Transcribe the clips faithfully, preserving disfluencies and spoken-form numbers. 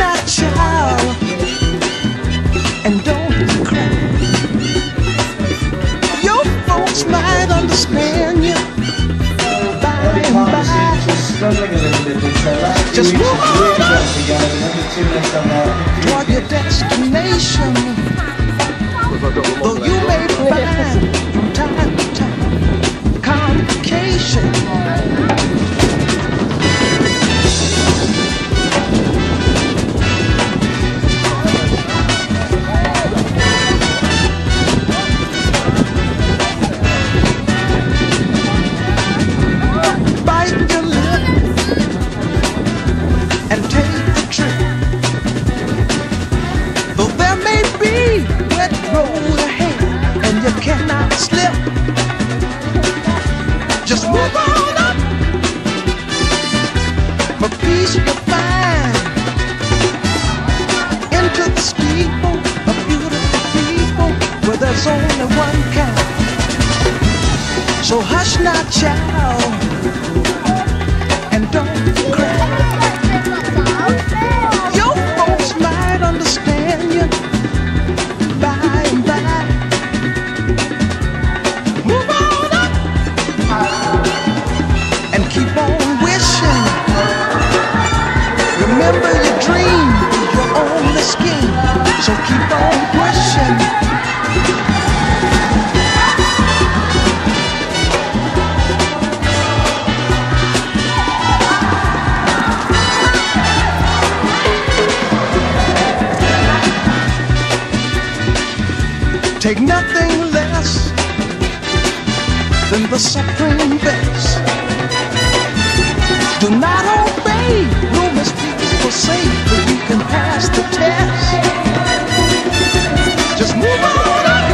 not, child, and don't cry. Your folks might understand you by and by. Just move on toward your destination. Though you may find from time to time complications. Cannot slip. Just move on up. For peace to find into the steeple of beautiful people where there's only one kind. So hush not, child, and don't cry. Your folks might understand you by and by. Keep on wishing. Remember your dream is your only scheme. So keep on pushing. Take nothing less than the supreme best. Do not obey, no mistakes for safe, but you can pass the test. Just move on up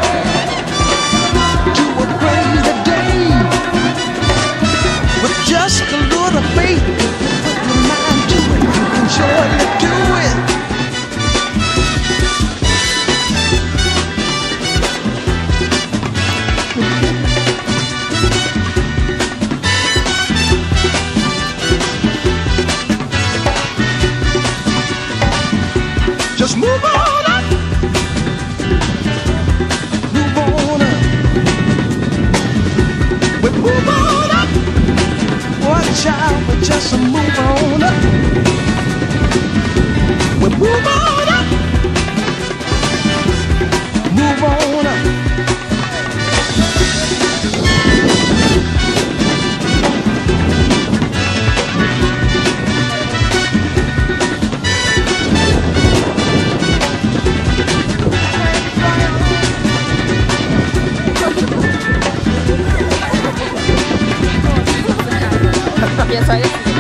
to a greater day. With just a little faith, if you put your mind to it, you can surely do it. Just move on up. Move on up. We move on up. Watch out, but just move on up. We move on up. Move on up. Yes, I